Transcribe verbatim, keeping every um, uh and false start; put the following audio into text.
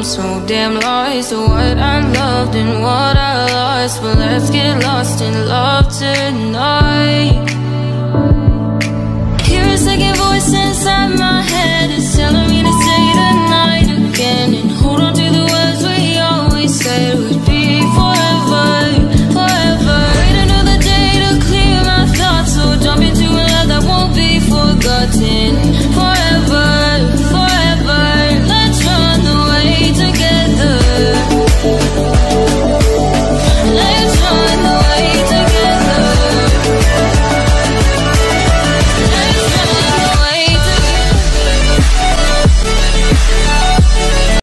so damn lost to what I loved and what I lost. But let's get lost in love tonight.